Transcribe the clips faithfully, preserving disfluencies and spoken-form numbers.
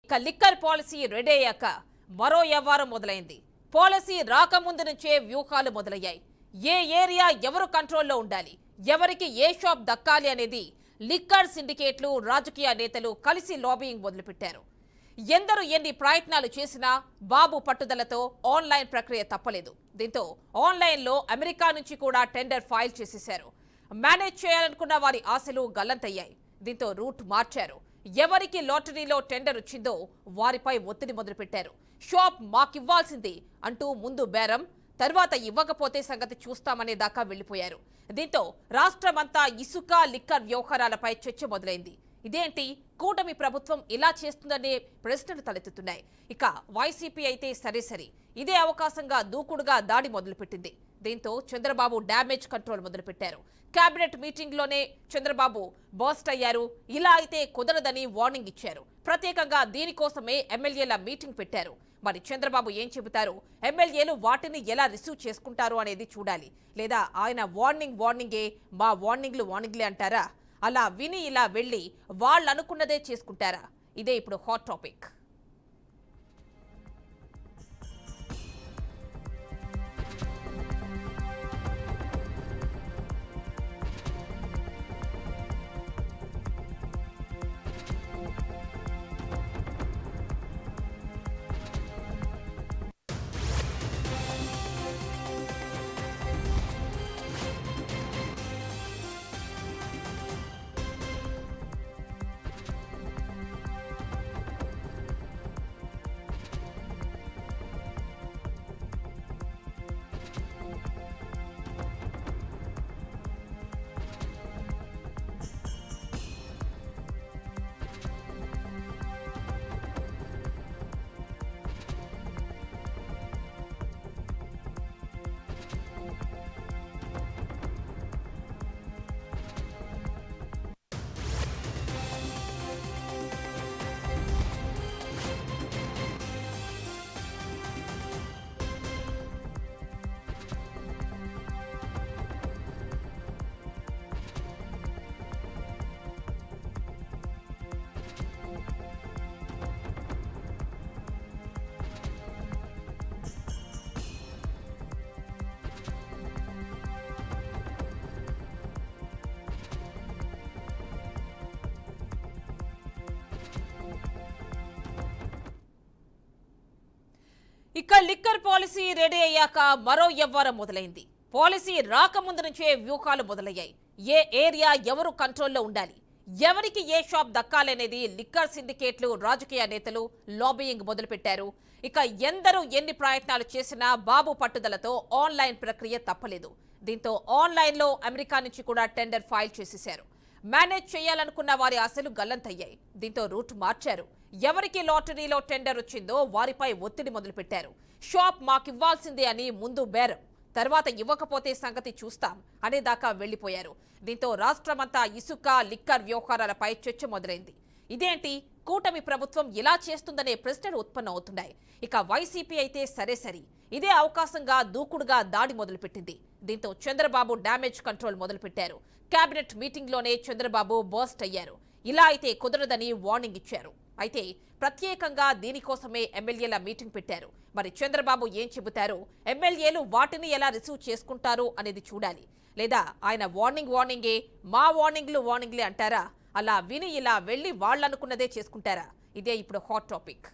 ఇక liquor policy ready అయ్యాక మరో వ్యవహారం మొదలైంది. పాలసీ రాకముందు నుంచే వ్యూహాలు మొదలయ్యాయి. ఏ ఏరియా ఎవరు కంట్రోల్లో ఉండాలి, ఎవరికి ఏ షాప్ దక్కాలి అనేది లిక్కర్ సిండికేట్లు, రాజకీయ నేతలు కలిసి లాబింగ్ మొదలుపెట్టారు. ఎందరు ఎన్ని ప్రయత్నాలు చేసినా బాబు పట్టుదలతో ఆన్లైన్ ప్రక్రియ తప్పలేదు. దీంతో ఆన్లైన్లో అమెరికా నుంచి కూడా టెండర్ ఫైల్ చేసేశారు. మేనేజ్ చేయాలనుకున్న వారి ఆశలు గల్లంతయ్యాయి. దీంతో రూట్ మార్చారు. ఎవరికి లాటరీలో టెండర్ వచ్చిందో వారిపై ఒత్తిడి మొదలుపెట్టారు. షాప్ మాకివ్వాల్సింది అంటూ ముందు బేరం, తర్వాత ఇవ్వకపోతే సంగతి చూస్తామనే దాకా వెళ్లిపోయారు. దీంతో రాష్ట్రమంతా ఇసుక, లిక్కర్ వ్యవహారాలపై చర్చ మొదలైంది. ఇదేంటి, కూటమి ప్రభుత్వం ఇలా చేస్తుందనే ప్రశ్నలు తలెత్తుతున్నాయి. ఇక వైసీపీ అయితే సరే సరి ఇదే అవకాశంగా దూకుడుగా దాడి మొదలుపెట్టింది. దీంతో చంద్రబాబు డ్యామేజ్ కంట్రోల్ మొదలుపెట్టారు. కేబినెట్ మీటింగ్ లోనే చంద్రబాబు బర్స్ట్ అయ్యారు. ఇలా అయితే కుదరదని వార్నింగ్ ఇచ్చారు. ప్రత్యేకంగా దీనికోసమే ఎమ్మెల్యేల మీటింగ్ పెట్టారు. మరి చంద్రబాబు ఏం చెబుతారు, ఎమ్మెల్యేలు వాటిని ఎలా రిసీవ్ చేసుకుంటారు అనేది చూడాలి. లేదా ఆయన వార్నింగ్ వార్నింగే, మా వార్నింగ్లు వార్నింగ్లే అంటారా? అలా విని ఇలా వెళ్లి వాళ్ళు అనుకున్నదే చేసుకుంటారా? ఇదే ఇప్పుడు హాట్ టాపిక్. ఇక లిక్కర్ పాలసీ రెడీ అయ్యాక మరో వ్యవహారం మొదలైంది. పాలసీ రాకముందు నుంచే వ్యూహాలు మొదలయ్యాయి. ఏ ఏరియా ఎవరు కంట్రోల్లో ఉండాలి, ఎవరికి ఏ షాప్ దక్కాలనేది లిక్కర్ సిండికేట్లు, రాజకీయ నేతలు లాబియింగ్ మొదలుపెట్టారు. ఇక ఎందరూ ఎన్ని ప్రయత్నాలు చేసినా బాబు పట్టుదలతో ఆన్లైన్ ప్రక్రియ తప్పలేదు. దీంతో ఆన్లైన్లో అమెరికా నుంచి కూడా టెండర్ ఫైల్ చేసేశారు. మేనేజ్ చేయాలనుకున్న వారి ఆశలు గల్లంతయ్యాయి. దీంతో రూట్ మార్చారు. ఎవరికి లాటరీలో టెండర్ వచ్చిందో వారిపై ఒత్తిడి మొదలుపెట్టారు. షాప్ మాకివ్వాల్సిందే అని ముందు బేరం, తర్వాత ఇవ్వకపోతే సంగతి చూస్తాం అనేదాకా వెళ్లిపోయారు. దీంతో రాష్ట్రమంతా ఇసుక, లిక్కర్ వ్యవహారాలపై చర్చ మొదలైంది. ఇదేంటి, కూటమి ప్రభుత్వం ఇలా చేస్తుందనే ప్రశ్నలు ఉత్పన్నమవుతున్నాయి. ఇక వైసీపీ అయితే సరే సరి ఇదే అవకాశంగా దూకుడుగా దాడి మొదలుపెట్టింది. దీంతో చంద్రబాబు డ్యామేజ్ కంట్రోల్ మొదలుపెట్టారు. కేబినెట్ మీటింగ్ లోనే చంద్రబాబు బర్స్ట్ అయ్యారు. ఇలా అయితే కుదరదని వార్నింగ్ ఇచ్చారు. అయితే ప్రత్యేకంగా దీనికోసమే ఎమ్మెల్యేల మీటింగ్ పెట్టారు. మరి చంద్రబాబు ఏం చెబుతారు, ఎమ్మెల్యేలు వాటిని ఎలా రిసీవ్ చేసుకుంటారు అనేది చూడాలి. లేదా ఆయన వార్నింగ్ వార్నింగే, మా వార్నింగ్లు వార్నింగ్లే అంటారా? అలా విని ఇలా వెళ్లి వాళ్ళనుకున్నదే చేసుకుంటారా? ఇదే ఇప్పుడు హాట్ టాపిక్.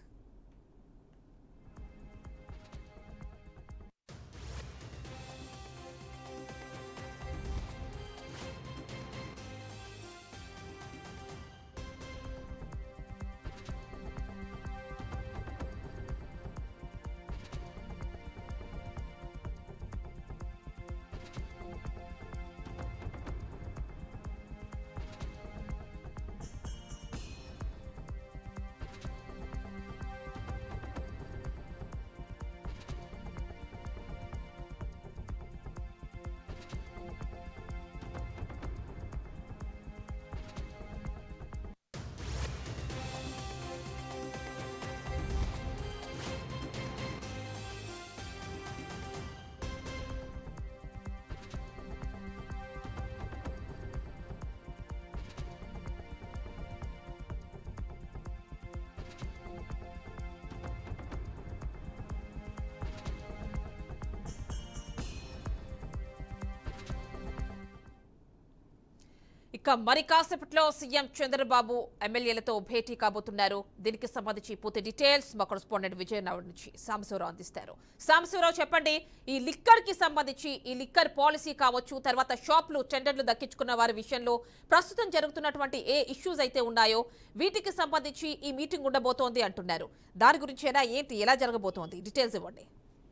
ఇక మరి కాసేపట్లో సీఎం చంద్రబాబు ఎమ్మెల్యేలతో భేటీ కాబోతున్నారు. దీనికి సంబంధించి పూర్తి డీటెయిల్స్ మా కరెస్పాండెంట్ విజయనగరం నుంచి సాంబశివరావు అందిస్తారు. సాంబశివరావు చెప్పండి, ఈ లిక్కర్ కి సంబంధించి ఈ లిక్కర్ పాలసీ కావచ్చు, తర్వాత షాపులు టెండర్లు దక్కించుకున్న వారి విషయంలో ప్రస్తుతం జరుగుతున్నటువంటి ఏ ఇష్యూస్ అయితే ఉన్నాయో వీటికి సంబంధించి ఈ మీటింగ్ ఉండబోతోంది అంటున్నారు. దాని గురించి ఏంటి, ఎలా జరగబోతోంది, డీటెయిల్స్ ఇవ్వండి.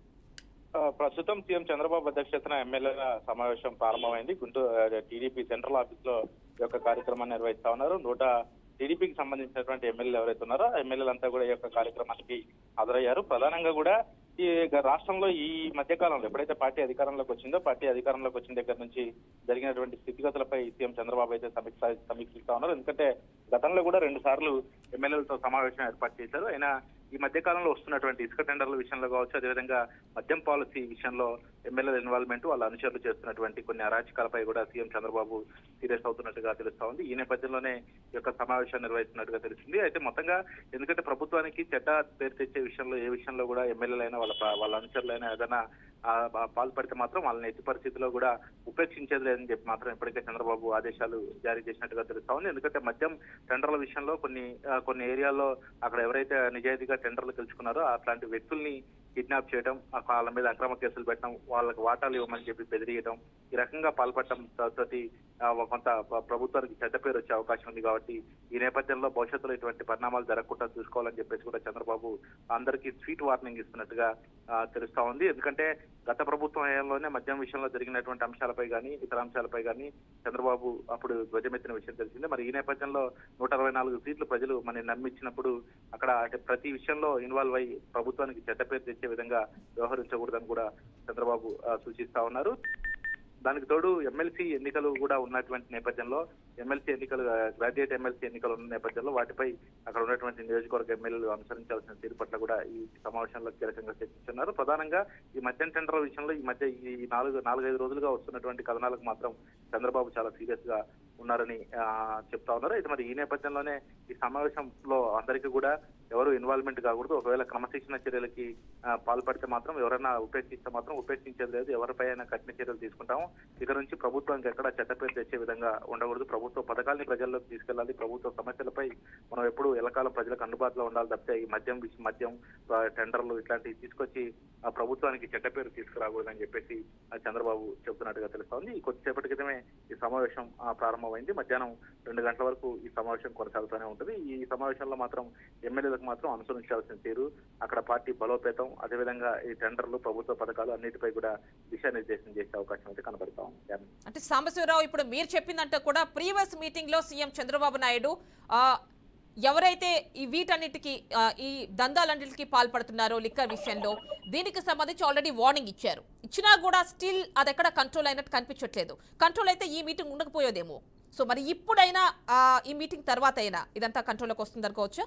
ప్రస్తుతం సీఎం చంద్రబాబు అధ్యక్షతన ఎమ్మెల్యేల సమావేశం ప్రారంభమైంది. గుంటూరు టీడీపీ సెంట్రల్ ఆఫీస్ లో ఈ యొక్క కార్యక్రమాన్ని నిర్వహిస్తా ఉన్నారు. నూట టీడీపీకి సంబంధించినటువంటి ఎమ్మెల్యేలు ఎవరైతే ఉన్నారో ఆ ఎమ్మెల్యేలంతా కూడా ఈ యొక్క కార్యక్రమానికి హాజరయ్యారు. ప్రధానంగా కూడా ఈ రాష్ట్రంలో ఈ మధ్య కాలంలో ఎప్పుడైతే పార్టీ అధికారంలోకి వచ్చిందో పార్టీ అధికారంలోకి వచ్చిన దగ్గర నుంచి జరిగినటువంటి స్థితిగతులపై సీఎం చంద్రబాబు అయితే సమీక్ష సమీక్షిస్తా ఉన్నారు. ఎందుకంటే గతంలో కూడా రెండు సార్లు ఎమ్మెల్యేలతో సమావేశం ఏర్పాటు చేశారు. అయినా ఈ మధ్య కాలంలో వస్తున్నటువంటి ఇసుక టెండర్ల విషయంలో కావచ్చు, అదేవిధంగా మద్యం పాలసీ విషయంలో ఎమ్మెల్యేల ఇన్వాల్వ్మెంట్, వాళ్ళ అనుచరులు చేస్తున్నటువంటి కొన్ని అరాచకాలపై కూడా సీఎం చంద్రబాబు సీరియస్ అవుతున్నట్టుగా తెలుస్తా ఉంది. ఈ నేపథ్యంలోనే ఈ యొక్క సమావేశాన్ని నిర్వహిస్తున్నట్టుగా తెలిసింది. అయితే మొత్తంగా ఎందుకంటే ప్రభుత్వానికి చెడ్డ పేరు తెచ్చే విషయంలో ఏ విషయంలో కూడా ఎమ్మెల్యేలైనా వాళ్ళ వాళ్ళ అనుచరులైనా ఏదైనా పాల్పడితే మాత్రం వాళ్ళని ఎట్టి పరిస్థితిలో కూడా ఉపేక్షించేది లేదని చెప్పి మాత్రం ఇప్పటికే చంద్రబాబు ఆదేశాలు జారీ చేసినట్టుగా తెలుస్తా ఉంది. ఎందుకంటే మద్యం టెండర్ల విషయంలో కొన్ని కొన్ని ఏరియాల్లో అక్కడ ఎవరైతే నిజాయితీగా టెండర్లు గెలుచుకున్నారో అట్లాంటి వ్యక్తుల్ని కిడ్నాప్ చేయడం, వాళ్ళ మీద అక్రమ కేసులు పెట్టడం, వాళ్ళకి వాటాలు ఇవ్వమని చెప్పి బెదిరియడం, ఈ రకంగా పాల్పడటం తోటి కొంత ప్రభుత్వానికి చెడ్డ పేరు వచ్చే అవకాశం ఉంది. కాబట్టి ఈ నేపథ్యంలో భవిష్యత్తులో ఇటువంటి పరిణామాలు జరగకుండా చూసుకోవాలని చెప్పేసి కూడా చంద్రబాబు అందరికీ స్వీట్ వార్నింగ్ ఇస్తున్నట్టుగా తెలుస్తా ఉంది. ఎందుకంటే గత ప్రభుత్వం హయాంలోనే మద్యం విషయంలో జరిగినటువంటి అంశాలపై కానీ ఇతర అంశాలపై కానీ చంద్రబాబు అప్పుడు ధ్వజమెత్తిన విషయం తెలిసిందే. మరి ఈ నేపథ్యంలో నూట అరవై నాలుగు సీట్లు ప్రజలు మన నమ్మించినప్పుడు అక్కడ ప్రతి విషయంలో ఇన్వాల్వ్ అయ్యి ప్రభుత్వానికి చెడ్డ పేరు తెచ్చే విధంగా వ్యవహరించకూడదని కూడా చంద్రబాబు సూచిస్తా ఉన్నారు. దానికి తోడు ఎమ్మెల్సీ ఎన్నికలు కూడా ఉన్నటువంటి నేపథ్యంలో ఎమ్మెల్సీ ఎన్నికలు గ్రాడ్యుయేట్ ఎమ్మెల్సీ ఎన్నికలు ఉన్న నేపథ్యంలో వాటిపై అక్కడ ఉన్నటువంటి నియోజకవర్గ ఎమ్మెల్యేలు అనుసరించాల్సిన తీరు పట్ల కూడా ఈ సమావేశంలో కీలకంగా చర్చిస్తున్నారు. ప్రధానంగా ఈ మద్యం టెండర్ల విషయంలో ఈ మధ్య ఈ నాలుగు నాలుగైదు రోజులుగా వస్తున్నటువంటి కథనాలకు మాత్రం చంద్రబాబు చాలా సీరియస్ గా ఉన్నారని చెప్తా ఉన్నారు. అయితే మరి ఈ నేపథ్యంలోనే ఈ సమావేశంలో అందరికీ కూడా ఎవరు ఇన్వాల్వ్మెంట్ కాకూడదు. ఒకవేళ క్రమశిక్షణ చర్యలకి పాల్పడితే మాత్రం ఎవరైనా ఉపేక్షిస్తే మాత్రం ఉపేక్షించేది లేదు, ఎవరిపై అయినా కఠిన చర్యలు తీసుకుంటాము. ఇక నుంచి ప్రభుత్వానికి ఎక్కడ చెడ్డపేరు తెచ్చే విధంగా ఉండకూడదు. ప్రభుత్వ పథకాలని ప్రజల్లోకి తీసుకెళ్లాలి. ప్రభుత్వ సమస్యలపై మనం ఎప్పుడు ఎల్లకాలం ప్రజలకు అందుబాటులో ఉండాలి తప్పితే ఈ మద్యం మద్యం టెండర్లు ఇట్లాంటివి తీసుకొచ్చి ఆ ప్రభుత్వానికి చెడ్డ పేరు తీసుకురాకూడదని చెప్పేసి చంద్రబాబు చెబుతున్నట్టుగా తెలుస్తా ఉంది. కొద్దిసేపటి క్రితమే ఈ సమావేశం ప్రారంభమైంది. మధ్యాహ్నం రెండు గంటల వరకు ఈ సమావేశం కొనసాగుతూనే ఉంటుంది. ఈ సమావేశంలో మాత్రం ఎమ్మెల్యేలకు మాత్రం అనుసరించాల్సిన తీరు, అక్కడ పార్టీ బలోపేతం, అదేవిధంగా ఈ టెండర్లు ప్రభుత్వ పథకాలు అన్నిటిపై కూడా దిశానిర్దేశం చేసే అవకాశం అయితే కనబడతా ఉంది. అంటే సాంబశివరావు, ఇప్పుడు మీరు చెప్పిందంటే కూడా ప్రీవియస్ మీటింగ్ లో సీఎం చంద్రబాబు నాయుడు ఎవరైతే ఈ వీటన్నిటికీ ఈ దందాలన్నిటికీ పాల్పడుతున్నారో లిక్కర్ విషయంలో దీనికి సంబంధించి ఆల్రెడీ వార్నింగ్ ఇచ్చారు. ఇచ్చినా కూడా స్టిల్ అది ఎక్కడ కంట్రోల్ అయినట్టు కనిపించట్లేదు. కంట్రోల్ అయితే ఈ మీటింగ్ ఉండకపోయేదేమో. సో మరి ఇప్పుడైనా ఈ మీటింగ్ తర్వాత అయినా ఇదంతా కంట్రోల్లోకి వస్తుంది అనుకోవచ్చా?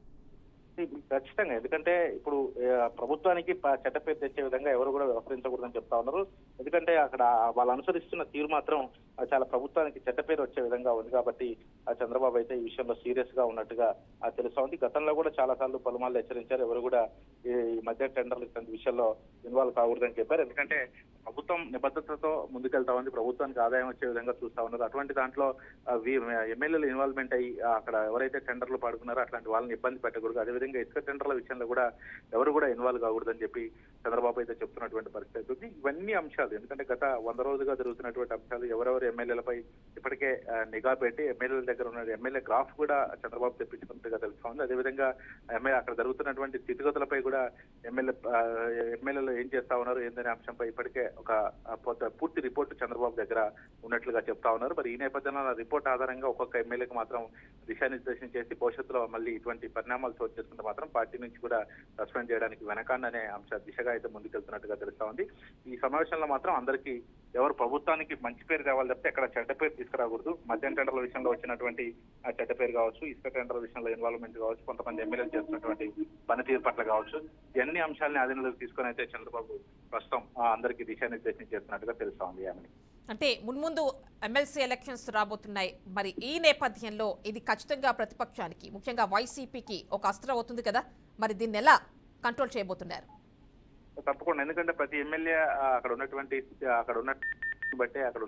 ఖచ్చితంగా. ఎందుకంటే ఇప్పుడు ప్రభుత్వానికి చెడ్డ పేరు తెచ్చే విధంగా ఎవరు కూడా వ్యవహరించకూడదని చెప్తా ఉన్నారు. ఎందుకంటే అక్కడ వాళ్ళు అనుసరిస్తున్న తీరు మాత్రం చాలా ప్రభుత్వానికి చెడ్డ పేరు వచ్చే విధంగా ఉంది. కాబట్టి ఆ చంద్రబాబు అయితే ఈ విషయంలో సీరియస్ గా ఉన్నట్టుగా తెలుస్తా ఉంది. గతంలో కూడా చాలా సార్లు పలుమార్లు హెచ్చరించారు, ఎవరు కూడా ఈ మద్య టెండర్లు ఇట్లాంటి విషయంలో ఇన్వాల్వ్ కాకూడదని చెప్పారు. ఎందుకంటే ప్రభుత్వం నిబద్ధతతో ముందుకెళ్తా ఉంది, ప్రభుత్వానికి ఆదాయం వచ్చే విధంగా చూస్తా ఉన్నారు. అటువంటి దాంట్లో ఎమ్మెల్యేలు ఇన్వాల్వ్మెంట్ అయ్యి అక్కడ ఎవరైతే టెండర్లు పాడుకున్నారో అట్లాంటి వాళ్ళని ఇబ్బంది పెట్టకూడదు. అదేవిధంగా ఇసుక టెండర్ల విషయంలో కూడా ఎవరు కూడా ఇన్వాల్వ్ కాకూడదని చెప్పి చంద్రబాబు అయితే చెప్తున్నటువంటి పరిస్థితి ఉంది. ఇవన్నీ అంశాలు ఎందుకంటే గత వంద రోజులుగా జరుగుతున్నటువంటి అంశాలు, ఎవరెవరు ఎమ్మెల్యేలపై ఇప్పటికే నిఘా పెట్టి ఎమ్మెల్యేల దగ్గర ఉన్న ఎమ్మెల్యే గ్రాఫ్ కూడా చంద్రబాబు తెప్పించుకున్నట్టుగా తెలుస్తా ఉంది. అదేవిధంగా ఎమ్మెల్యే అక్కడ జరుగుతున్నటువంటి స్థితిగతులపై కూడా ఎమ్మెల్యే ఎమ్మెల్యేలు ఏం చేస్తా ఉన్నారు ఏందనే అంశంపై ఇప్పటికే ఒక పూర్తి రిపోర్టు చంద్రబాబు దగ్గర ఉన్నట్లుగా చెప్తా ఉన్నారు. మరి ఈ నేపథ్యంలో రిపోర్ట్ ఆధారంగా ఒక్కొక్క ఎమ్మెల్యేకి మాత్రం దిశానిర్దేశం చేసి భవిష్యత్తులో మళ్ళీ ఇటువంటి పరిణామాలు చోటు చేసుకుంటే మాత్రం పార్టీ నుంచి కూడా సస్పెండ్ చేయడానికి వెనకాండనే అంశ దిశగా అయితే ముందుకెళ్తున్నట్టుగా తెలుస్తా ఉంది. ఈ సమావేశంలో మాత్రం అందరికీ ఎవరు ప్రభుత్వానికి మంచి పేరు తేవాలి తప్పితే ఎక్కడ చెడ్డ పేరు తీసుకురాకూడదు. మద్యం టెండర్ల విషయంలో వచ్చినటువంటి చెడ్డ పేరు కావచ్చు, ఇసుక టెండర్ల విషయంలో ఇన్వాల్వ్మెంట్ కావచ్చు, కొంతమంది ఎమ్మెల్యేలు చేస్తున్నటువంటి పనితీరు పట్ల కావచ్చు, ఇవన్నీ అంశాలని ఆధీనంలోకి తీసుకొని అయితే చంద్రబాబు ప్రస్తుతం అందరికీ దిశానిర్దేశం చేస్తున్నట్టుగా తెలుస్తా ఉంది. అంటే మున్ముందు ఎమ్మెల్సీ ఎలక్షన్స్ రాబోతున్నాయి. మరి ఈ నేపథ్యంలో ఇది ఖచ్చితంగా ప్రతిపక్షానికి, ముఖ్యంగా వైసీపీకి ఒక అస్త్రం అవుతుంది కదా. మరి దీన్ని ఎలా కంట్రోల్ చేయబోతున్నారు? తప్పకుండా. ఎందుకంటే ప్రతి ఎమ్మెల్యే అక్కడ ఉన్నటువంటి అక్కడ ఉన్న బట్టే అక్కడ ఉన్న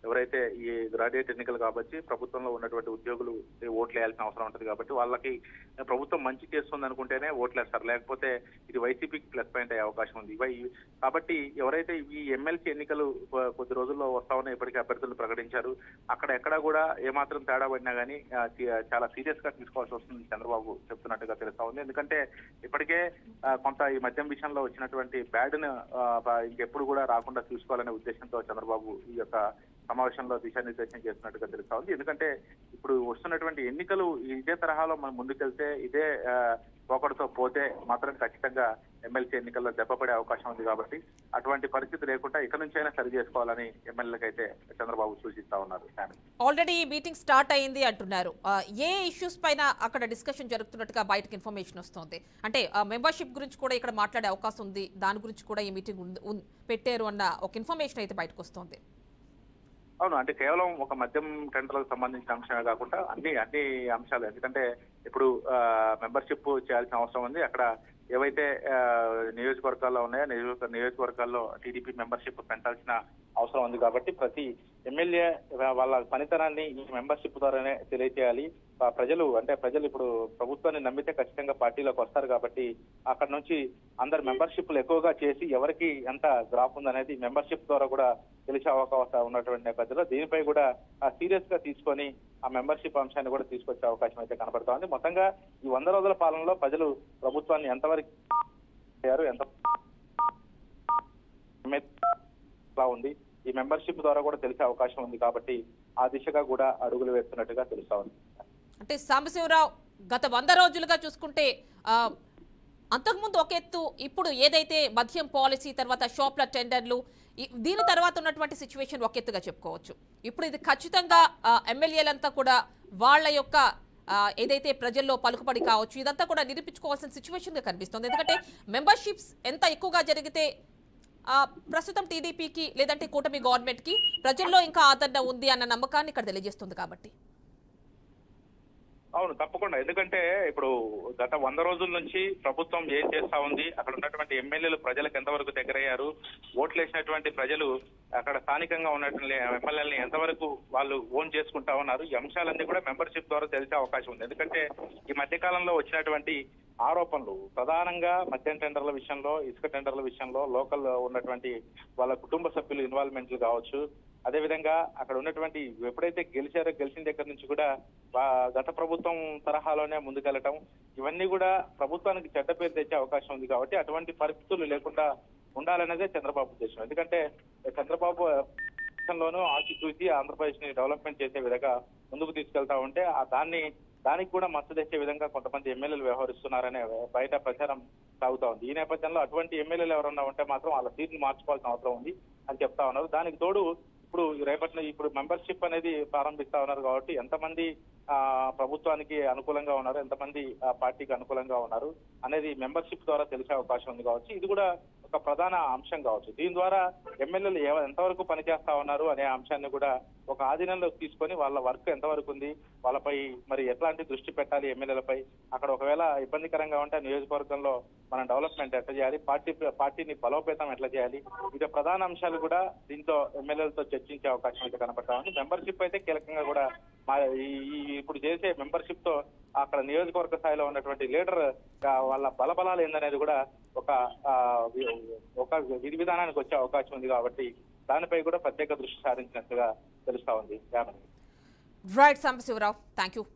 ఎవరైతే ఈ గ్రాడ్యుయేట్ ఎన్నికలు కాబట్టి ప్రభుత్వంలో ఉన్నటువంటి ఉద్యోగులు ఓట్లు వేయాల్సిన అవసరం ఉంటుంది కాబట్టి వాళ్ళకి ప్రభుత్వం మంచి చేస్తుంది అనుకుంటేనే ఓట్లు వేస్తారు, లేకపోతే ఇది వైసీపీకి ప్లస్ పాయింట్ అయ్యే అవకాశం ఉంది. కాబట్టి ఎవరైతే ఈ ఎమ్మెల్సీ ఎన్నికలు కొద్ది రోజుల్లో వస్తా ఉన్నాయి, ఇప్పటికే అభ్యర్థులు ప్రకటించారు, అక్కడ ఎక్కడా కూడా ఏమాత్రం తేడా పడినా కానీ చాలా సీరియస్ గా తీసుకోవాల్సి వస్తుంది చంద్రబాబు చెప్తున్నట్టుగా తెలుస్తా ఉంది. ఎందుకంటే ఇప్పటికే కొంత ఈ మద్యం విషయంలో వచ్చినటువంటి బ్యాడ్ ను ఇంకెప్పుడు కూడా రాకుండా చూసుకోవాలనే ఉద్దేశంతో చంద్రబాబు ఈ యొక్క సమావేశంలో దిశానిర్దేశం చేస్తున్నట్టుగా తెలుస్తా ఉంది. ఎందుకంటే ఇప్పుడు వస్తున్నటువంటి ఎన్నికలు ఇదే తరహాలో మనం ముందుకెళ్తే, ఇదే పోకడతో పోతే మాత్రం ఖచ్చితంగా ఎమ్మెల్సీ ఎన్నికల్లో దెబ్బపడే అవకాశం ఉంది. కాబట్టి అటువంటి పరిస్థితి లేకుండా ఇక నుంచైనా సరి చేసుకోవాలని ఎమ్మెల్యేలకు అయితే చంద్రబాబు సూచిస్తా ఉన్నారు. ఆల్రెడీ మీటింగ్ స్టార్ట్ అయింది అంటున్నారు. ఏ ఇష్యూస్ పైన అక్కడ డిస్కషన్ జరుగుతున్నట్టుగా బయటకు ఇన్ఫర్మేషన్ వస్తుంది? అంటే మెంబర్షిప్ గురించి కూడా ఇక్కడ మాట్లాడే అవకాశం ఉంది, దాని గురించి కూడా ఈ మీటింగ్ పెట్టారు అన్న ఒక ఇన్ఫర్మేషన్ అయితే బయటకు వస్తుంది. అవును, అంటే కేవలం ఒక మద్యం టెండర్లకు సంబంధించిన అంశమే కాకుండా అన్ని అన్ని అంశాలు, ఎందుకంటే ఇప్పుడు మెంబర్షిప్ చేయాల్సిన అవసరం ఉంది. అక్కడ ఏవైతే నియోజకవర్గాల్లో ఉన్నాయో నియోజక నియోజకవర్గాల్లో టీడీపీ మెంబర్షిప్ పెంచాల్సిన అవసరం ఉంది. కాబట్టి ప్రతి ఎమ్మెల్యే వాళ్ళ పనితనాన్ని ఈ మెంబర్షిప్ ద్వారానే తెలియజేయాలి. ప్రజలు అంటే ప్రజలు ఇప్పుడు ప్రభుత్వాన్ని నమ్మితే ఖచ్చితంగా పార్టీలోకి వస్తారు. కాబట్టి అక్కడ నుంచి అందరు మెంబర్షిప్లు ఎక్కువగా చేసి ఎవరికి ఎంత గ్రాఫ్ ఉందనేది మెంబర్షిప్ ద్వారా కూడా తెలిసే అవకాశం ఉన్నటువంటి నేపథ్యంలో దీనిపై కూడా సీరియస్ గా తీసుకొని ఆ మెంబర్షిప్ అంశాన్ని కూడా తీసుకొచ్చే అవకాశం అయితే కనబడతా ఉంది. మొత్తంగా ఈ వంద రోజుల పాలనలో ప్రజలు ప్రభుత్వాన్ని ఎంతవరకు ఎంత ఉంది ఈ మెంబర్షిప్ ద్వారా కూడా తెలిసే అవకాశం ఉంది. కాబట్టి ఆ దిశగా కూడా అడుగులు వేస్తున్నట్టుగా తెలుస్తా ఉంది. అంటే సాంబశివరావు, గత వంద రోజులుగా చూసుకుంటే అంతకుముందు ఒక ఎత్తు, ఇప్పుడు ఏదైతే మద్యం పాలసీ తర్వాత షాప్ల టెండర్లు, దీని తర్వాత ఉన్నటువంటి సిచ్యువేషన్ ఒక ఎత్తుగా చెప్పుకోవచ్చు. ఇప్పుడు ఇది ఖచ్చితంగా ఎమ్మెల్యేలంతా కూడా వాళ్ళ యొక్క ఏదైతే ప్రజల్లో పలుకుబడి కావచ్చు ఇదంతా కూడా నిరూపించుకోవాల్సిన సిచ్యువేషన్ గా కనిపిస్తుంది. ఎందుకంటే మెంబర్షిప్స్ ఎంత ఎక్కువగా జరిగితే ప్రస్తుతం టీడీపీకి లేదంటే కూటమి గవర్నమెంట్ కి ప్రజల్లో ఇంకా ఆదరణ ఉంది అన్న నమ్మకాన్ని ఇక్కడ తెలియజేస్తుంది. కాబట్టి అవును, తప్పకుండా. ఎందుకంటే ఇప్పుడు గత వంద రోజుల నుంచి ప్రభుత్వం ఏం చేస్తా ఉంది, అక్కడ ఉన్నటువంటి ఎమ్మెల్యేలు ప్రజలకు ఎంతవరకు దగ్గరయ్యారు, ఓట్లు వేసినటువంటి ప్రజలు అక్కడ స్థానికంగా ఉన్నటువంటి ఎమ్మెల్యేలని ఎంతవరకు వాళ్ళు ఓన్ చేసుకుంటా ఉన్నారు, ఈ అంశాలన్నీ కూడా మెంబర్షిప్ ద్వారా తెలిసే అవకాశం ఉంది. ఎందుకంటే ఈ మధ్య కాలంలో వచ్చినటువంటి ఆరోపణలు ప్రధానంగా మద్యం టెండర్ల విషయంలో, ఇసుక టెండర్ల విషయంలో లోకల్ ఉన్నటువంటి వాళ్ళ కుటుంబ సభ్యులు ఇన్వాల్వ్మెంట్లు కావచ్చు, అదేవిధంగా అక్కడ ఉన్నటువంటి ఎప్పుడైతే గెలిచారో గెలిచిన దగ్గర నుంచి కూడా గత ప్రభుత్వం తరహాలోనే ముందుకెళ్లటం, ఇవన్నీ కూడా ప్రభుత్వానికి చెడ్డ పేరు తెచ్చే అవకాశం ఉంది. కాబట్టి అటువంటి పరిస్థితులు లేకుండా ఉండాలనేదే చంద్రబాబు ఉద్దేశం. ఎందుకంటే చంద్రబాబు లోనూ ఆచి చూసి ఆంధ్రప్రదేశ్ ని డెవలప్మెంట్ చేసే విధంగా ముందుకు తీసుకెళ్తా ఉంటే ఆ దాన్ని దానికి కూడా మద్దతు తెచ్చే విధంగా కొంతమంది ఎమ్మెల్యేలు వ్యవహరిస్తున్నారనే బయట ప్రచారం సాగుతా ఉంది. ఈ నేపథ్యంలో అటువంటి ఎమ్మెల్యేలు ఎవరన్నా ఉంటే మాత్రం వాళ్ళ సీట్ని మార్చుకోవాల్సిన అవసరం ఉంది అని చెప్తా ఉన్నారు. దానికి తోడు ఇప్పుడు రేపటి ఇప్పుడు మెంబర్షిప్ అనేది ప్రారంభిస్తా ఉన్నారు. కాబట్టి ఎంతమంది ఆ ప్రభుత్వానికి అనుకూలంగా ఉన్నారు, ఎంతమంది ఆ పార్టీకి అనుకూలంగా ఉన్నారు అనేది మెంబర్షిప్ ద్వారా తెలిసే అవకాశం ఉంది. కావచ్చు ఇది కూడా ఒక ప్రధాన అంశం కావచ్చు. దీని ద్వారా ఎమ్మెల్యేలు ఎంతవరకు పనిచేస్తా ఉన్నారు అనే అంశాన్ని కూడా ఒక ఆధీనంలోకి తీసుకొని వాళ్ళ వర్క్ ఎంతవరకు ఉంది, వాళ్ళపై మరి ఎట్లాంటి దృష్టి పెట్టాలి ఎమ్మెల్యేలపై, అక్కడ ఒకవేళ ఇబ్బందికరంగా ఉంటే నియోజకవర్గంలో మనం డెవలప్మెంట్ ఎట్లా చేయాలి, పార్టీ పార్టీని బలోపేతం ఎట్లా చేయాలి, ఇది ప్రధాన అంశాలు కూడా దీంతో ఎమ్మెల్యేలతో చర్చించే అవకాశం అయితే కనపడతా ఉంది. మెంబర్షిప్ అయితే కీలకంగా కూడా ఇప్పుడు చేసే మెంబర్షిప్ తో అక్కడ నియోజకవర్గ స్థాయిలో ఉన్నటువంటి లీడర్ వాళ్ళ బలబలాలు ఏందనేది కూడా ఒక ఒక విధి విధానానికి వచ్చే అవకాశం ఉంది. కాబట్టి దానిపై కూడా ప్రత్యేక దృష్టి సారించినట్టుగా తెలుస్తా ఉంది. Right Sambasivarao, thank you.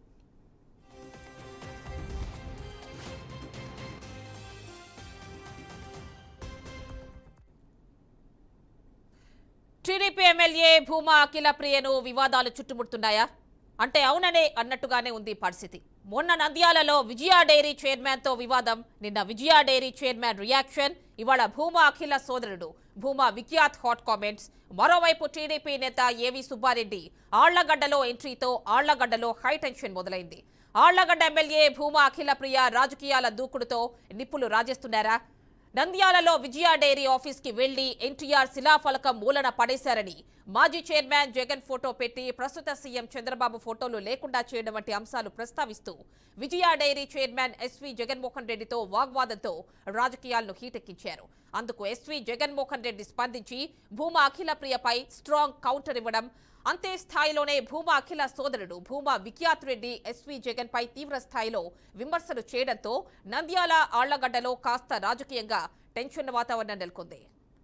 TDP MLA Bhuma Akhila ప్రియను వివాదాలు చుట్టుముడుతున్నాయా అంటే అవుననే అన్నట్టుగానే ఉంది పరిస్థితి. మొన్న నంద్యాలలో విజయ డైరీ చైర్మన్ తో వివాదం, నిన్న విజయ డైరీ చైర్మన్ రియాక్షన్, ఇవాళ భూమా అఖిల సోదరుడు భూమా విఖ్యాత్ హాట్ కామెంట్స్. మరోవైపు టీడీపీ నేత ఏవి సుబ్బారెడ్డి ఆళ్లగడ్డలో ఎంట్రీతో ఆళ్లగడ్డలో హై టెన్షన్ మొదలైంది. ఆళ్లగడ్డ ఎమ్మెల్యే భూమా అఖిల ప్రియ రాజకీయాల దూకుడుతో నిప్పులు రాజేస్తున్నారా? నంద్యాలలో విజయ డైరీ ఆఫీస్ కి వెళ్లి ఎన్టీఆర్ శిలాఫలకం మూలన పడేశారని మాజీ చైర్మన్ జగన్ ఫోటో పెట్టి ప్రస్తుత సీఎం చంద్రబాబు ఫోటోలు లేకుండా చేయడం వంటి అంశాలు ప్రస్తావిస్తూ Vijaya dairy chairman S V Jaganmohan రెడ్డితో వాగ్వాదంతో రాజకీయాలను హీటెక్కించారు. అందుకు ఎస్వి జగన్మోహన్ రెడ్డి స్పందించి భూమా అఖిల ప్రియపై స్ట్రాంగ్ కౌంటర్ ఇవ్వడం, అంతే స్థాయిలోనే భూమా అఖిల సోదరుడు భూమా విఖ్యాత్ రెడ్డి ఎస్వి జగన్ పై తీవ్ర స్థాయిలో విమర్శలు చేయడంతో నంద్యాల ఆళ్లగడ్డలో కాస్త రాజకీయంగా టెన్షన్ వాతావరణం నెలకొంది.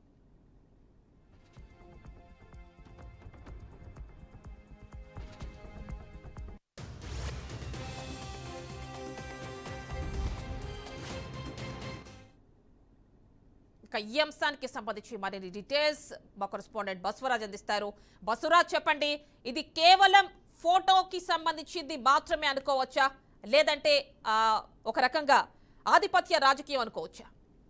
ఈ అంశానికి సంబంధించి మరిన్ని డీటెయిల్స్ మా కరెస్పాండెంట్ బసవరాజ్ అందిస్తారు. బసవరాజ్ చెప్పండి, ఇది కేవలం ఫోటోకి సంబంధించింది మాత్రమే అనుకోవచ్చా, లేదంటే ఒక రకంగా ఆధిపత్య రాజకీయం అనుకోవచ్చా?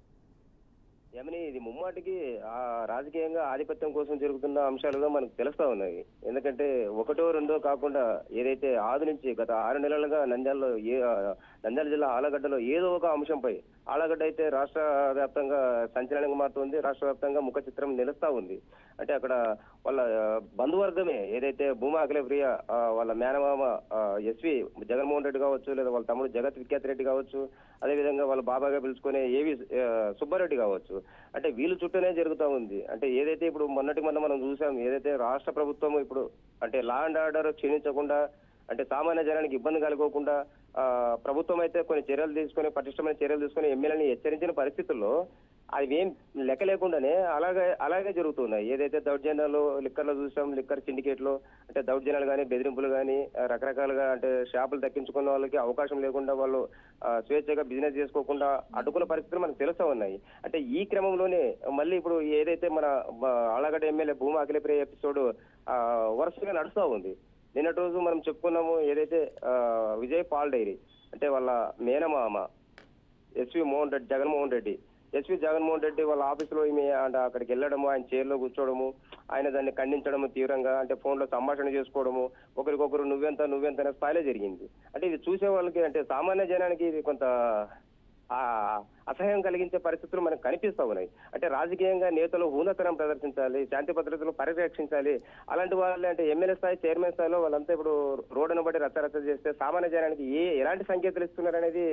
ఏమని ఇది ముమ్మాటికి ఆ రాజకీయంగా ఆధిపత్యం కోసం జరుగుతున్న అంశాలుగా మనకు తెలుస్తా ఉన్నాయి. ఎందుకంటే ఒకటో రెండో కాకుండా ఏదైతే ఆది నుంచి గత ఆరు నెలలుగా నంద్యాలలో ఏ నంద్యాల జిల్లా ఆలగడ్డలో ఏదో ఒక అంశంపై, ఆలగడ్డ అయితే రాష్ట్ర వ్యాప్తంగా సంచలనంగా మారుతుంది, రాష్ట్ర వ్యాప్తంగా ముఖ చిత్రం నిలుస్తా ఉంది. అంటే అక్కడ వాళ్ళ బంధువర్గమే ఏదైతే భూమా అఖిల ప్రియ వాళ్ళ మేనమామ ఎస్వి జగన్మోహన్ రెడ్డి కావచ్చు, లేదా వాళ్ళ తమ్ముడు జగత్ విఖ్యాత్ రెడ్డి కావచ్చు, అదేవిధంగా వాళ్ళ బాబాగా పిలుచుకునే ఏవి సుబ్బారెడ్డి కావచ్చు, అంటే వీళ్ళు చుట్టూనే జరుగుతూ ఉంది. అంటే ఏదైతే ఇప్పుడు మొన్నటి మొన్న మనం చూసాం, ఏదైతే రాష్ట్ర ప్రభుత్వం ఇప్పుడు అంటే లా అండ్ ఆర్డర్ క్షీణించకుండా, అంటే సామాన్య జనానికి ఇబ్బంది కలగకుండా ఆ ప్రభుత్వం అయితే కొన్ని చర్యలు తీసుకుని పటిష్టమైన చర్యలు తీసుకుని ఎమ్మెల్యేని హెచ్చరించిన పరిస్థితుల్లో అవి ఏం లెక్క లేకుండానే అలాగే అలాగే జరుగుతున్నాయి. ఏదైతే దౌర్జన్యాలు లిక్కర్లో చూసాం, లిక్కర్ సిండికేట్లో అంటే దౌర్జన్యాలు కానీ బెదిరింపులు కానీ రకరకాలుగా అంటే షాపులు దక్కించుకున్న వాళ్ళకి అవకాశం లేకుండా వాళ్ళు స్వేచ్ఛగా బిజినెస్ చేసుకోకుండా అడ్డుకున్న పరిస్థితులు మనకు తెలుస్తూ ఉన్నాయి. అంటే ఈ క్రమంలోనే మళ్ళీ ఇప్పుడు ఏదైతే మన ఆళ్లగడ్డ ఎమ్మెల్యే భూమా అఖిల ప్రియ ఎపిసోడ్ ఆ వరుసగా నడుస్తూ ఉంది. నిన్నటి రోజు మనం చెప్పుకున్నాము, ఏదైతే విజయ్ పాల్ డైరీ అంటే వాళ్ళ మేనమామ ఎస్వి మోహన్ రెడ్డి జగన్మోహన్ రెడ్డి ఎస్వి జగన్మోహన్ రెడ్డి వాళ్ళ ఆఫీసులో ఈమె అంటే అక్కడికి వెళ్ళడము, ఆయన చైర్లో కూర్చోవడము, ఆయన దాన్ని ఖండించడము తీవ్రంగా, అంటే ఫోన్లో సంభాషణ చేసుకోవడము, ఒకరికొకరు నువ్వెంత నువ్వెంత అనే స్థాయిలో జరిగింది. అంటే ఇది చూసే వాళ్ళకి అంటే సామాన్య జనానికి ఇది కొంత అసహ్యం కలిగించే పరిస్థితులు మనకు కనిపిస్తూ ఉన్నాయి. అంటే రాజకీయంగా నేతలు హూనతనం ప్రదర్శించాలి, శాంతి భద్రతలు పరిరక్షించాలి, అలాంటి వాళ్ళే అంటే ఎమ్మెల్యే స్థాయి చైర్మన్ స్థాయిలో వాళ్ళంతా ఇప్పుడు రోడ్డును బట్టి రచ్చరచ్చ చేస్తే సామాన్య జనానికి ఏ ఎలాంటి సంకేతాలు ఇస్తున్నారు అనేది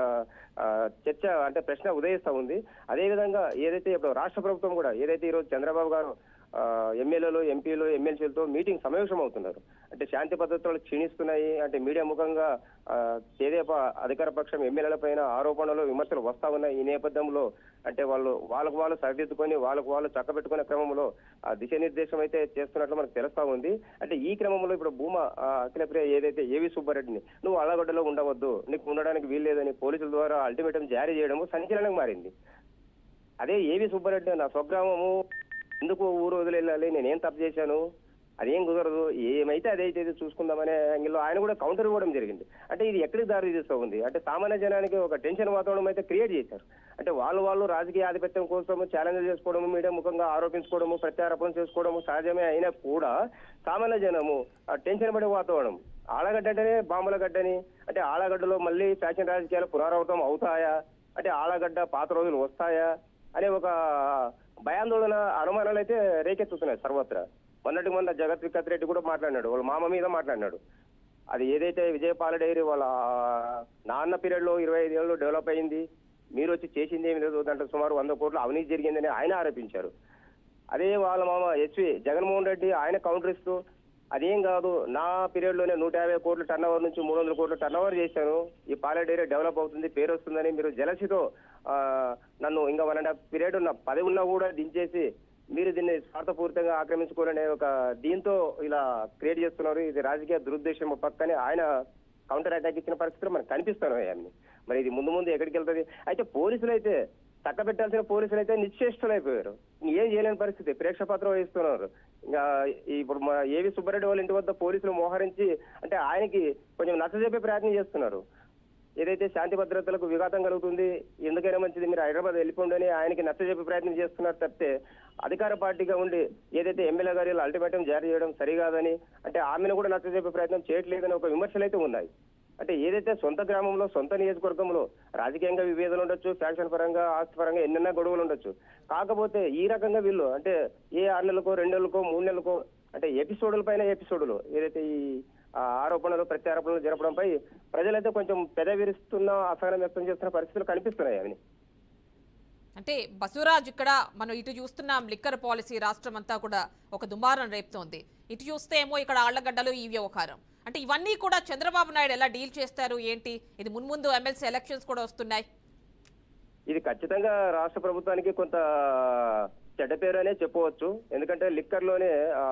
చర్చ అంటే ప్రశ్న ఉదయిస్తూ ఉంది. అదేవిధంగా ఏదైతే ఇప్పుడు రాష్ట్ర ప్రభుత్వం కూడా ఏదైతే ఈరోజు చంద్రబాబు గారు ఎమ్మెల్యేలు ఎంపీలు ఎమ్మెల్సీలతో మీటింగ్ సమావేశం అవుతున్నారు. అంటే శాంతి భద్రతలు క్షీణిస్తున్నాయి, అంటే మీడియా ముఖంగా తెదేపా అధికార పక్షం ఎమ్మెల్యేల పైన ఆరోపణలు విమర్శలు వస్తా ఉన్నాయి. ఈ నేపథ్యంలో అంటే వాళ్ళు వాళ్ళకు వాళ్ళు సరిదిద్దుకొని వాళ్ళకు వాళ్ళు చక్కబెట్టుకునే క్రమంలో ఆ దిశానిర్దేశం అయితే చేస్తున్నట్లు మనకు తెలుస్తా ఉంది. అంటే ఈ క్రమంలో ఇప్పుడు భూమా అఖిల ప్రియ ఏదైతే ఏవి సుబ్బారెడ్డిని నువ్వు ఆళ్లగడ్డలో ఉండవద్దు, నీకు ఉండడానికి వీల్లేదని పోలీసుల ద్వారా అల్టిమేటం జారీ చేయడము సంచలనంగా మారింది. అదే ఏవి సుబ్బారెడ్డి నా స్వగ్రామము, ఎందుకు ఊరు వదిలేయాలి, నేనేం తప్పు చేశాను, అదేం కుదరదు, ఏమైతే అదైతే చూసుకుందామనే యాంగిల్లో ఆయన కూడా కౌంటర్ ఇవ్వడం జరిగింది. అంటే ఇది ఎక్కడికి దారి తీస్తూ ఉంది అంటే సామాన్య జనానికి ఒక టెన్షన్ వాతావరణం అయితే క్రియేట్ చేశారు. అంటే వాళ్ళు వాళ్ళు రాజకీయ ఆధిపత్యం కోసం ఛాలెంజ్ చేసుకోవడము, మీడియా ముఖంగా ఆరోపించుకోవడము, ప్రత్యారోపణ చేసుకోవడము సహజమే అయినా కూడా సామాన్య జనము టెన్షన్ పడే వాతావరణం. ఆళ్లగడ్డ అంటేనే బాంబుల గడ్డని, అంటే ఆళ్లగడ్డలో మళ్ళీ ఫ్యాషన్ రాజకీయాలు పునరావృతం అవుతాయా, అంటే ఆళ్లగడ్డ పాత రోజులు వస్తాయా అనే ఒక భయాందోళన అనుమానాలు అయితే రేకెత్తుతున్నాయి సర్వత్రా. మొన్నటి మొన్న జగత్ విఖ్యాత్ రెడ్డి కూడా మాట్లాడినాడు, వాళ్ళ మామ మీద మాట్లాడినాడు. అది ఏదైతే విజయపాల డైరీ వాళ్ళ నాన్న పీరియడ్ లో ఇరవై ఐదు ఏళ్ళు డెవలప్ అయింది, మీరు వచ్చి చేసింది ఏమి లేదు, దాంట్లో సుమారు వంద కోట్లు అవినీతి జరిగిందని ఆయన ఆరోపించారు. అదే వాళ్ళ మామ ఎస్వి జగన్మోహన్ రెడ్డి ఆయన కౌంటర్ ఇస్తూ అదేం కాదు, నా పీరియడ్ లోనే నూట యాభై కోట్లు టర్న్ ఓవర్ నుంచి మూడు వందల కోట్లు టర్న్ ఓవర్ చేశాను, ఈ పాల డైరీ డెవలప్ అవుతుంది, పేరు వస్తుందని మీరు జలసితో ఆ నన్ను ఇంకా వన్ అండ్ హాఫ్ పీరియడ్ ఉన్న పదవి ఉన్నా కూడా దించేసి మీరు దీన్ని స్వార్థపూరితంగా ఆక్రమించుకోవాలనే ఒక దీంతో ఇలా క్రియేట్ చేస్తున్నారు. ఇది రాజకీయ దురుద్దేశం పక్కనే ఆయన కౌంటర్ అటాక్ ఇచ్చిన పరిస్థితులు మనకు కనిపిస్తున్నాయి. అన్ని మరి ఇది ముందు ముందు ఎక్కడికి వెళ్తుంది. అయితే పోలీసులు అయితే చక్కబెట్టాల్సిన పోలీసులు అయితే నిశ్చేష్టులైపోయారు, ఏం చేయలేని పరిస్థితి, ప్రేక్షపాత్ర వహిస్తున్నారు. ఇంకా ఇప్పుడు మా ఏవి సుబ్బారెడ్డి వాళ్ళ ఇంటి వద్ద పోలీసులు మోహరించి అంటే ఆయనకి కొంచెం నచ్చజెప్పే ప్రయత్నం చేస్తున్నారు. ఏదైతే శాంతి భద్రతలకు విఘాతం కలుగుతుంది, ఎందుకైనా మంచిది మీరు హైదరాబాద్ వెళ్ళిపోండి ఆయనకి నచ్చజెప్పే ప్రయత్నం చేస్తున్నారు తప్పితే అధికార పార్టీగా ఉండి ఏదైతే ఎమ్మెల్యే గారు అల్టిమేటం జారీ చేయడం సరికాదని అంటే ఆమెను కూడా నచ్చజెప్పే ప్రయత్నం చేయట్లేదని ఒక విమర్శలు అయితే ఉన్నాయి. అంటే ఏదైతే సొంత గ్రామంలో సొంత నియోజకవర్గంలో రాజకీయంగా విభేదాలు ఉండొచ్చు, ఫ్యాక్షన్ పరంగా ఆస్తి పరంగా ఎన్నెన్నో గొడవలు ఉండొచ్చు, కాకపోతే ఈ రకంగా వీళ్ళు అంటే ఏ ఆరు నెలలకో రెండు నెలలకో మూడు నెలలకో అంటే ఎపిసోడుల పైన ఎపిసోడులు ఏదైతే ఈ ఆరోపణలు ప్రత్యారోపణలు జరపడంపై ప్రజలైతే కొంచెం పెదవిరుస్తున్న అసహనం వ్యక్తం చేస్తున్న పరిస్థితులు కనిపిస్తున్నాయి. అని అంటే బసవరాజ్ ఇక్కడ మనం ఇటు చూస్తున్నాం లిక్కర్ పాలసీ రాష్ట్రం అంతా కూడా ఒక దుమారం రేపుతోంది. ఇటు చూస్తే ఏమో ఇక్కడ ఆళ్లగడ్డలు ఈ వ్యవహారం. అంటే ఇవన్నీ కూడా చంద్రబాబు నాయుడు ఎలా డీల్ చేస్తారు ఏంటి? ఇది మున్ముందు ఎమ్మెల్సీ ఎలక్షన్స్ కూడా వస్తున్నాయి. ఇది ఖచ్చితంగా రాష్ట్ర ప్రభుత్వానికి కొంత చెడ్డ పేరు అనే చెప్పవచ్చు. ఎందుకంటే లిక్కర్ లోనే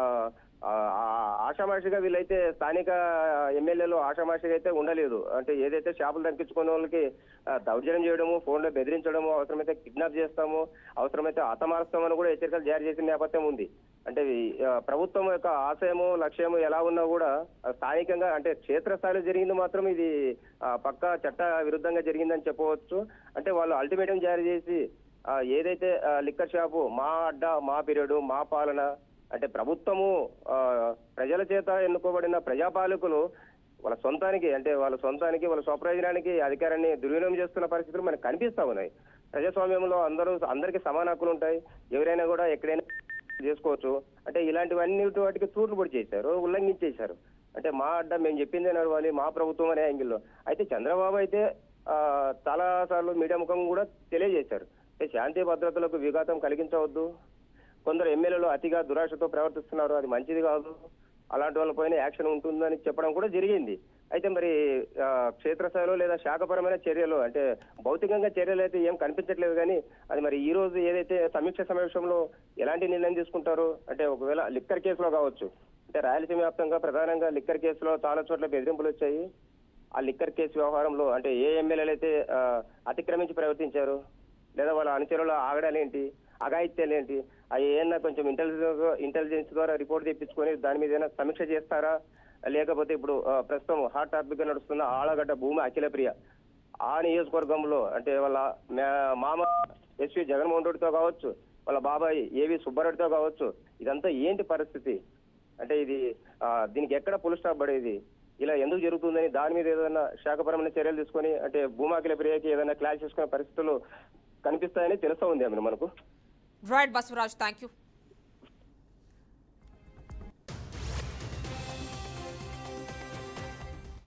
ఆషామాషిగా వీళ్ళైతే స్థానిక ఎమ్మెల్యేలు ఆషామాషిగా అయితే ఉండలేదు. అంటే ఏదైతే షాపులు తగ్గించుకునే వాళ్ళకి దౌర్జన్యం చేయడము, ఫోన్లో బెదిరించడము, అవసరమైతే కిడ్నాప్ చేస్తాము, అవసరమైతే హతమారుస్తామని కూడా హెచ్చరికలు జారీ చేసిన నేపథ్యం ఉంది. అంటే ప్రభుత్వం యొక్క ఆశయము లక్ష్యము ఎలా ఉన్నా కూడా స్థానికంగా అంటే క్షేత్రస్థాయిలో జరిగింది మాత్రం ఇది పక్కా చట్ట విరుద్ధంగా జరిగిందని చెప్పవచ్చు. అంటే వాళ్ళు అల్టిమేటం జారీ చేసి ఏదైతే లిక్కర్ షాపు మా అడ్డా మా పీరియడ్ మా పాలన అంటే ప్రభుత్వము ప్రజల చేత ఎన్నుకోబడిన ప్రజాపాలకులు వాళ్ళ సొంతానికి అంటే వాళ్ళ సొంతానికి వాళ్ళ స్వప్రయోజనానికి అధికారాన్ని దుర్వినియోగం చేస్తున్న పరిస్థితులు మనకు కనిపిస్తా ఉన్నాయి. ప్రజాస్వామ్యంలో అందరూ అందరికీ సమాన హక్కులు ఉంటాయి. ఎవరైనా కూడా ఎక్కడైనా చేసుకోవచ్చు. అంటే ఇలాంటివన్నీ వాటికి తూట్లు పొడి చేశారు, ఉల్లంఘించేశారు. అంటే మా అడ్డ మేము చెప్పిందే నడవాలి, మా ప్రభుత్వం అనే యాంగిల్లో. అయితే చంద్రబాబు అయితే ఆ చాలా సార్లు మీడియా ముఖం కూడా తెలియజేశారు. అంటే శాంతి భద్రతలకు విఘాతం కలిగించవద్దు, కొందరు ఎమ్మెల్యేలు అతిగా దురాశతో ప్రవర్తిస్తున్నారు, అది మంచిది కాదు, అలాంటి వాళ్ళపైన యాక్షన్ ఉంటుందని చెప్పడం కూడా జరిగింది. అయితే మరి క్షేత్రస్థాయిలో లేదా శాఖపరమైన చర్యలు అంటే భౌతికంగా చర్యలు అయితే ఏం కనిపించట్లేదు. కానీ అది మరి ఈ రోజు ఏదైతే సమీక్ష సమావేశంలో ఎలాంటి నిర్ణయం తీసుకుంటారు అంటే ఒకవేళ లిక్కర్ కేసులో కావచ్చు. అంటే రాయలసీమ వ్యాప్తంగా ప్రధానంగా లిక్కర్ కేసులో చాలా చోట్ల బెదిరింపులు వచ్చాయి. ఆ లిక్కర్ కేసు వ్యవహారంలో అంటే ఏ ఎమ్మెల్యేలు అయితే అతిక్రమించి ప్రవర్తించారు లేదా వాళ్ళ అనుచరుల ఆగడాలేంటి, అఘాయిత్యాలు ఏంటి, అవి ఏమన్నా కొంచెం ఇంటెలిజెన్స్ ఇంటెలిజెన్స్ ద్వారా రిపోర్ట్ తెప్పించుకొని దాని మీద ఏమైనా సమీక్ష చేస్తారా? లేకపోతే ఇప్పుడు ప్రస్తుతం హాట్ టాపిక్ గా నడుస్తున్న ఆళ్లగడ్డ భూమి అఖిలప్రియ ఆ నియోజకవర్గంలో అంటే వాళ్ళ మామ ఎస్వి జగన్మోహన్ రెడ్డితో కావచ్చు, వాళ్ళ బాబాయ్ ఏవి సుబ్బారెడ్డితో కావచ్చు, ఇదంతా ఏంటి పరిస్థితి? అంటే ఇది దీనికి ఎక్కడ పుల్ స్టాప్ పడేది, ఇలా ఎందుకు జరుగుతుందని దాని మీద ఏదైనా శాఖపరమైన చర్యలు తీసుకొని అంటే భూమి అఖిలప్రియకి ఏదైనా క్లాష్ చేసుకునే పరిస్థితులు కనిపిస్తాయని తెలుస్తా ఉంది ఆమె మనకు. Right Basavaraj, thank you.